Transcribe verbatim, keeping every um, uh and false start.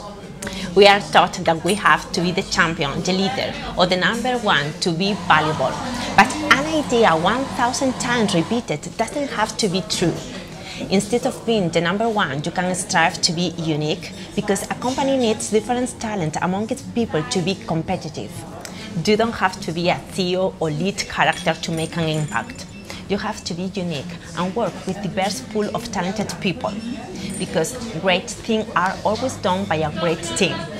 We are taught that we have to be the champion, the leader, or the number one to be valuable. But an idea one thousand times repeated doesn't have to be true. Instead of being the number one, you can strive to be unique, because a company needs different talent among its people to be competitive. You don't have to be a C E O or lead character to make an impact. You have to be unique and work with diverse pool of talented people, because great things are always done by a great team.